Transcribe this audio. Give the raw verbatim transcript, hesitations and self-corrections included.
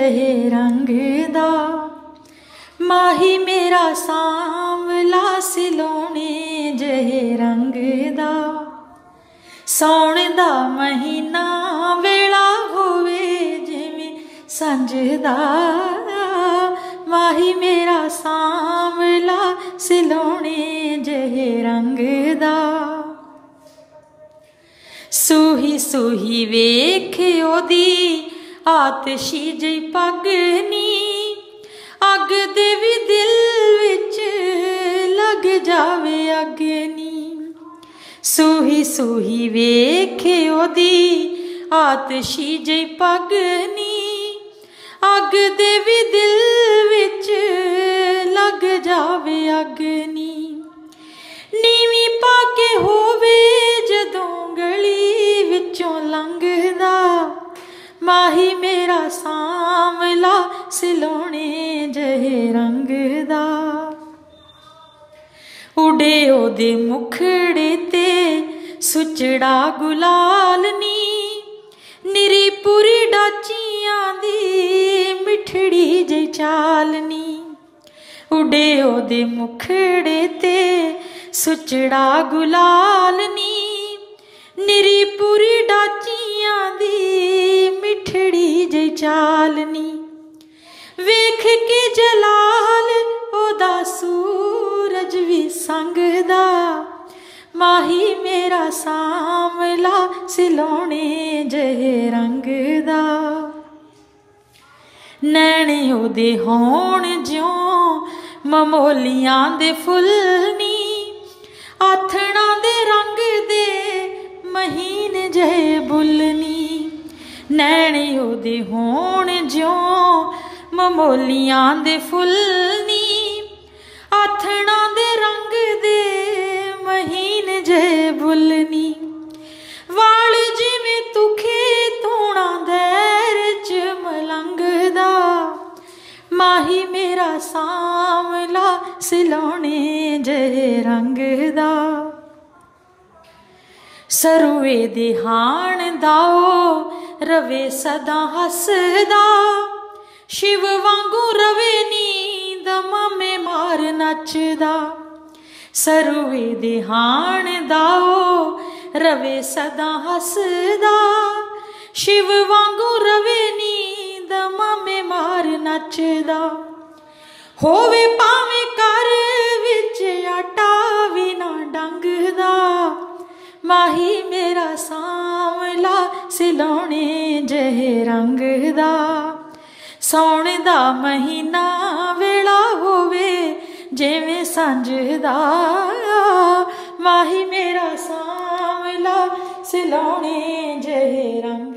जहे रंग दा। माही मेरा सांवला सिलोने जहे रंग दा। सौण दा महीना वेला होवे जिवें संझ दा। माही मेरा सांवला सिलोने जहे रंग दा। सूही सूही वेख ओदी आतशी जई पग नी। अग दे भी दिल विच लग जावे अग नी। सूही सूही वेख ओदी आतशी जई पग नी। अग दे भी दिल विच लग जावे अग नी। नीवी पाके होवे जदों गली विचों लंघदा। माही मेरा सांवला सिलोने जहे रंग दा। उडे ओदे मुखड़े ते सुचड़ा गुलाल नी। निरी पूरी डाचियां दी मिठड़ी जई चाल नी। उडे ओदे मुखड़े ते सुचड़ा गुलाल नी। निरी पूरी डाचियां दी मिठड़ी जई चाल नी। वेख के जलाल ओदा सूरज भी संगदा। माही मेरा सांवला सिलोने जहे रंग दा। नैणे ओदे होण ज्यों ममोलियां दे फुल नी। आथणा दे रंग दे महीन जहे बुल नी। नैणे ओदे होण ज्यों ममोलियां दे फुल नी। आथणा दे रंग दे महीन जहे बुल नी। वाल जिवें तुखे धूणा दैर च मलंघदा। माही मेरा सांवला सिलोने जहे रंग दा। सरुए दे हाण दा ओ रवे सदा हसदा। शिव वांगू रवे नींद मामे मार नचदा। सरुए दे हाण दा ओ रवे सदा हसदा। शिव वांगू रवे नींद मामे मार नचदा। होवे भावें घर विच आटा भी ना डंगदा। माही मेरा सांवला सिलोने जहे रंग दा। सौण दा महीना वेला होवे जिवें संझ दा। माही मेरा सांवला सिलोने जहे रंग